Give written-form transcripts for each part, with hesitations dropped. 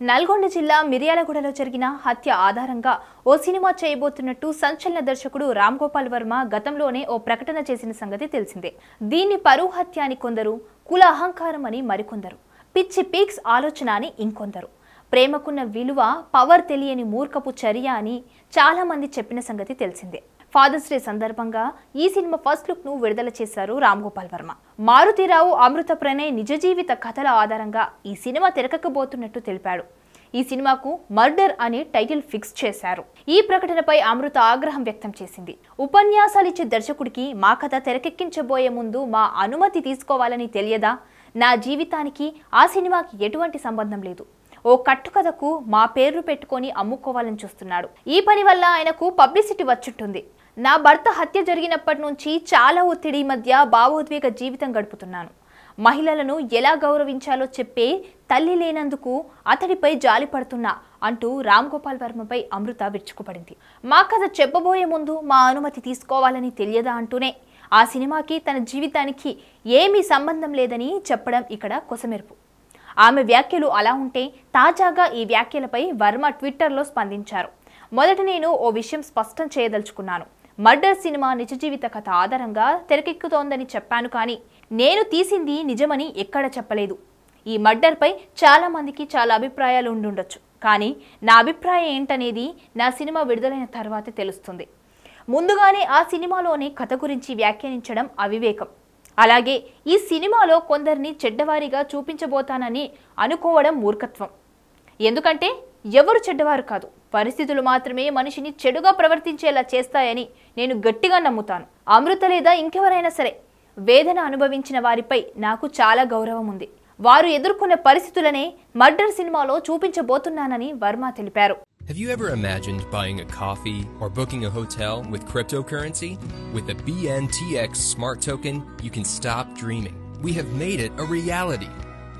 నల్గొండ జిల్లా మిర్యాలగూడలో జరిగిన హత్య ఆధారంగా ఓ సినిమా చేయబోతున్నట్టు సంచలన దర్శకుడు రామ్ గోపాల్ వర్మ గతంలోనే ఓ ప్రకటన చేసిన సంగతి తెలిసిందే. దీన్ని పరువు హత్య అని కొందరు, కుల అహంకారం అని మరికొందరు, పిచ్చి పీక్స్ ఆలోచన అని ఇంకొందరు, ప్రేమకున్న విలువ పవర్ తెలియని మూర్ఖపు చర్య అని చాలా మంది చెప్పిన సంగతి తెలిసిందే. ఫాదర్స్ డే సందర్భంగా ఈ సినిమా ఫస్ట్ లుక్ ను విడుదల చేశారు రామ్ గోపాల్ వర్మ. మారుతీరావు అమృత ప్రణయ్ నిజ జీవిత కథల ఆధారంగా ఈ సినిమా తెరకెక్కబోతున్నట్టు తెలిపాడు. ఈ సినిమాకు మర్డర్ అనే టైటిల్ ఫిక్స్ చేశారు. ఈ ప్రకటనపై అమృత ఆగ్రహం వ్యక్తం చేసింది. ఉపన్యాసాలిచ్చే దర్శకుడికి మా కథ తెరకెక్కించబోయే ముందు మా అనుమతి తీసుకోవాలని తెలియదా? నా జీవితానికి ఆ సినిమాకి ఎటువంటి సంబంధం లేదు. ఓ కట్టుకథకు మా పేర్లు పెట్టుకొని అమ్ముకోవాలని చూస్తున్నాడు. ఈ పని వల్ల ఆయనకు పబ్లిసిటీ వచ్చుంటుంది. నా భర్త హత్య జరిగినప్పటి నుంచి చాలా ఒత్తిడి మధ్య భావోద్వేగ జీవితం గడుపుతున్నాను. మహిళలను ఎలా గౌరవించాలో చెప్పే తల్లి లేనందుకు అతడిపై జాలి పడుతున్నా అంటూ రామ్ గోపాల్ వర్మపై అమృత విరుచుకుపడింది. మా కథ చెప్పబోయే ముందు మా అనుమతి తీసుకోవాలని తెలియదా అంటూనే ఆ సినిమాకి తన జీవితానికి ఏమీ సంబంధం లేదని చెప్పడం ఇక్కడ కొసమెరుపు. ఆమె వ్యాఖ్యలు అలా ఉంటే తాజాగా ఈ వ్యాఖ్యలపై వర్మ ట్విట్టర్లో స్పందించారు. మొదట నేను ఓ విషయం స్పష్టం చేయదలుచుకున్నాను. మర్డర్ సినిమా నిజ జీవిత కథ ఆధారంగా తెరకెక్కుతోందని చెప్పాను, కానీ నేను తీసింది నిజమని ఎక్కడ చెప్పలేదు. ఈ మర్డర్పై చాలా మందికి చాలా అభిప్రాయాలు ఉండుండొచ్చు, కానీ నా అభిప్రాయం ఏంటనేది నా సినిమా విడుదలైన తర్వాతే తెలుస్తుంది. ముందుగానే ఆ సినిమాలోనే కథ గురించి వ్యాఖ్యానించడం అవివేకం. అలాగే ఈ సినిమాలో కొందరిని చెడ్డవారిగా చూపించబోతానని అనుకోవడం మూర్ఖత్వం. ఎందుకంటే ఎవరు చెడ్డవారు కాదు, పరిస్థితులు మాత్రమే మనిషిని చెడుగా ప్రవర్తించేలా చేస్తాయని నేను గట్టిగా నమ్ముతాను. అమృత లేదా ఇంకెవరైనా సరే వేదన అనుభవించిన వారిపై నాకు చాలా గౌరవం ఉంది. వారు ఎదుర్కొన్న పరిస్థితులనే మర్డర్ సినిమాలో చూపించబోతున్నానని వర్మ తెలిపారు. Have you ever imagined buying a coffee or booking a hotel with cryptocurrency? With the BNTX Smart Token, you can stop dreaming. We have made it a reality.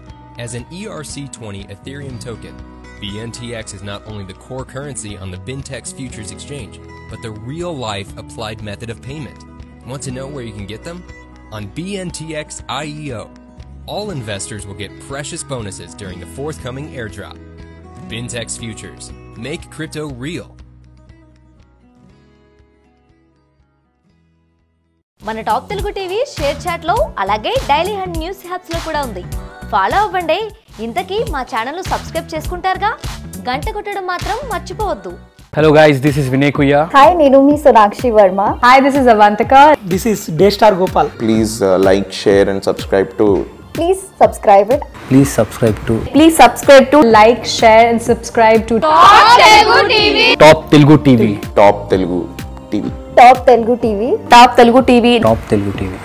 As an ERC20 Ethereum token, BNTX is not only the core currency on the Bintex Futures Exchange, but the real-life applied method of payment. Want to know where you can get them? On BNTX IEO. All investors will get precious bonuses during the forthcoming airdrop. Bintex Futures. Make crypto real. మన top Telugu TV ShareChat లో అలాగే daily హండ్ news హ్యాప్స్ లో కూడా ఉంది. Follow అవ్వండి. ఇంతకీ మా channel ను సబ్స్క్రైబ్ చేసుకుంటారుగా, గంట కొట్టడం మాత్రం మర్చిపోవద్దు. Hello guys, this is Vinay Kuya. Hi, nenu me Sonakshi Verma. Hi, this is Avantika. This is Daystar Gopal. Please like, share and subscribe to. Please subscribe it. Please subscribe to Please subscribe to, like, share and subscribe to Top Telugu TV. Top Telugu TV. Top Telugu TV. Top Telugu TV. Top Telugu TV.